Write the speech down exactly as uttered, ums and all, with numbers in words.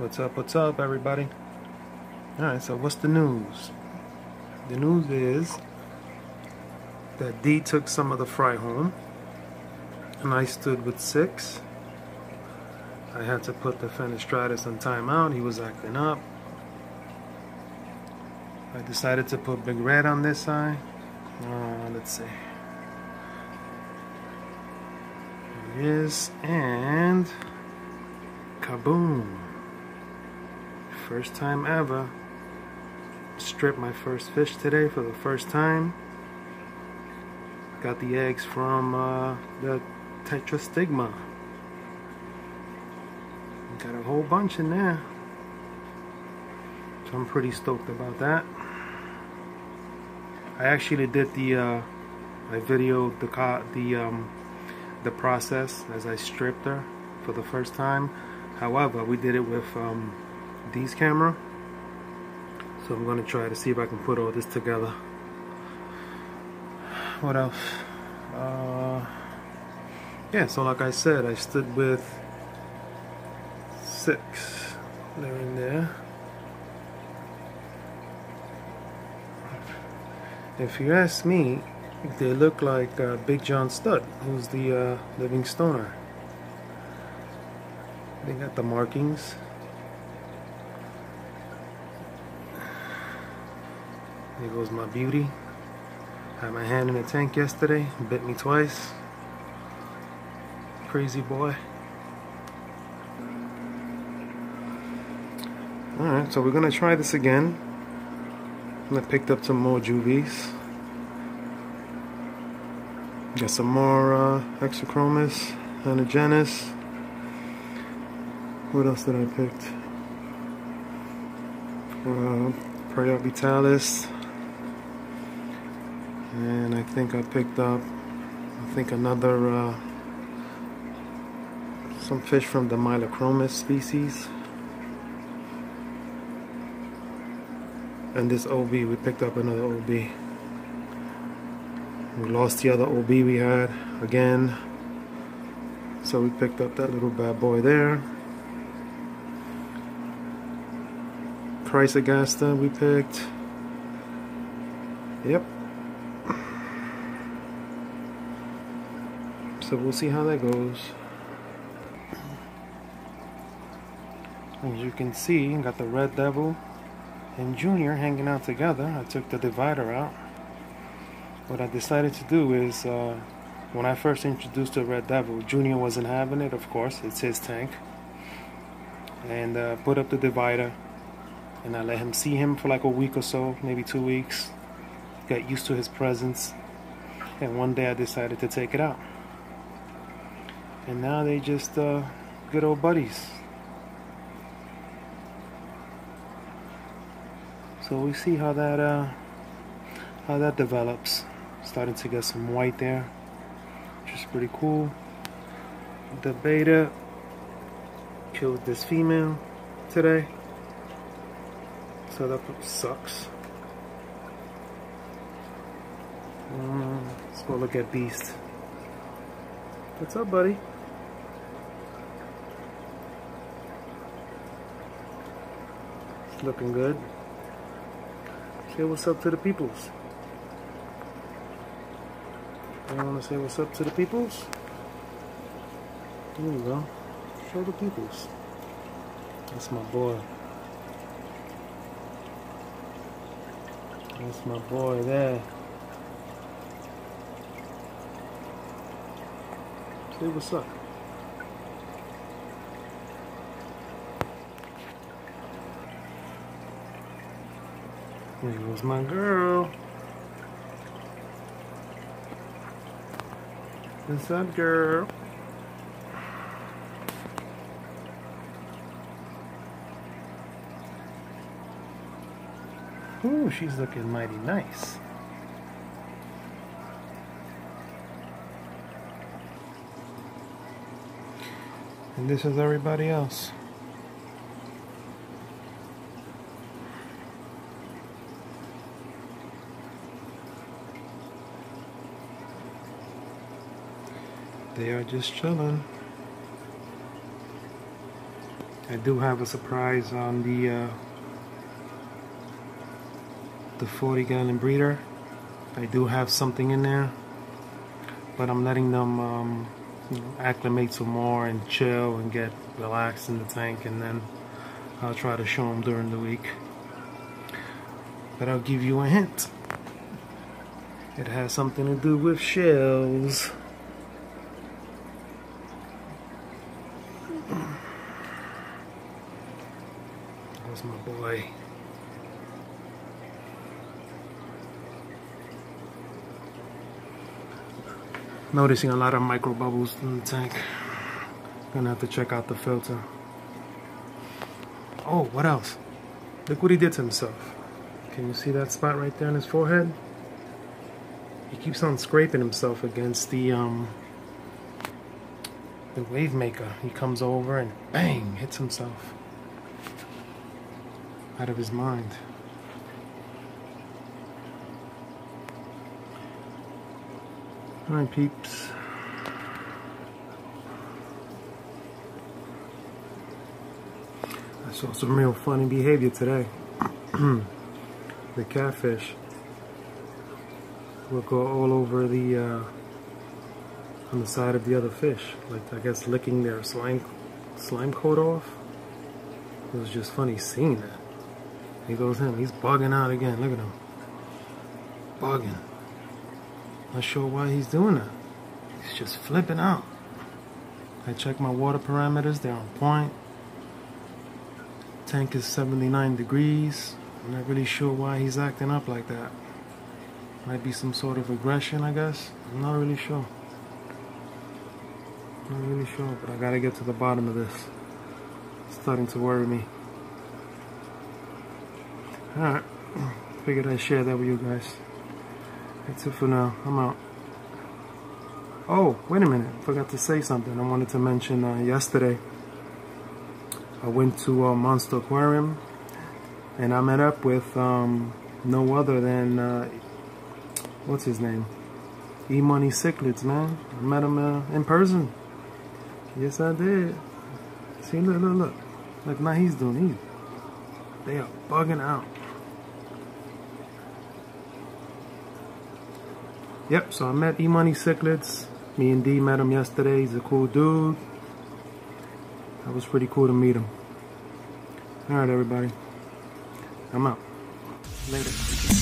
What's up, what's up, everybody? Alright, so what's the news? The news is that D took some of the fry home, and I stood with six. I had to put the Fenestratus on timeout. He was acting up. I decided to put Big Red on this side. Uh, let's see. There he is, and kaboom! First time ever. Stripped my first fish today for the first time. Got the eggs from uh, the Tetrastigma. Got a whole bunch in there. So I'm pretty stoked about that. I actually did the uh, I videoed the the um, the process as I stripped her for the first time. However, we did it with um, D's camera. So I'm going to try to see if I can put all this together. What else? Uh, yeah, so like I said, I stood with six. They're in there. If you ask me, they look like uh, Big John Stud, who's the uh, living stoner. They got the markings. There goes my beauty. Had my hand in the tank yesterday, bit me twice. Crazy boy. Alright, so we're gonna try this again. I picked up some more juvies. Got some more uh, Hexachromis, Anagenus. What else did I pick? Uh, Priorvitalis. And I think I picked up, I think another, uh, some fish from the Mylochromis species. And this O B, we picked up another O B. We lost the other O B we had again. So we picked up that little bad boy there. Chrysogasta we picked. Yep. So we'll see how that goes. As you can see, got the Red Devil and Junior hanging out together. I took the divider out. What I decided to do is, uh, when I first introduced the Red Devil, Junior wasn't having it, of course, it's his tank. And uh, put up the divider, and I let him see him for like a week or so, maybe two weeks. Got used to his presence. And one day I decided to take it out. And now they just uh, good old buddies. So we see how that uh, how that develops. Starting to get some white there, which is pretty cool. The beta killed this female today, so that sucks. Mm, let's go look at Beast. What's up, buddy? It's looking good. Say what's up to the peoples. You want to say what's up to the peoples? There you go. Show the peoples. That's my boy. That's my boy there. Say what's up. There goes my girl. What's up, girl? Ooh, she's looking mighty nice. And this is everybody else. They are just chilling. I do have a surprise on the uh, the forty gallon breeder. I do have something in there, but I'm letting them um, you know, acclimate some more and chill and get relaxed in the tank, and then I'll try to show them during the week. But I'll give you a hint. It has something to do with shells. That's my boy. Noticing a lot of micro bubbles in the tank. Gonna have to check out the filter. Oh, what else? Look what he did to himself. Can you see that spot right there on his forehead? He keeps on scraping himself against the um the wave maker. He comes over and bang, hits himself. Out of his mind. Alright, peeps. I saw some real funny behavior today. The catfish will go all over the uh, on the side of the other fish, like I guess licking their slime slime coat off. It was just funny seeing that. Here goes him. He's bugging out again. Look at him. Bugging. Not sure why he's doing that. He's just flipping out. I checked my water parameters. They're on point. Tank is seventy-nine degrees. I'm not really sure why he's acting up like that. Might be some sort of aggression, I guess. I'm not really sure. Not really sure, but I gotta get to the bottom of this. It's starting to worry me. Alright. Figured I'd share that with you guys. That's it for now. I'm out. Oh, wait a minute. Forgot to say something. I wanted to mention uh, yesterday I went to uh, Monster Aquarium and I met up with um, no other than uh, what's his name? E-Money Cichlids, man. I met him uh, in person. Yes, I did. See, look, look, look. Look, now he's doing it. They are bugging out. Yep, so I met E-Money Cichlids. Me and D met him yesterday. He's a cool dude. That was pretty cool to meet him. Alright, everybody. I'm out. Later.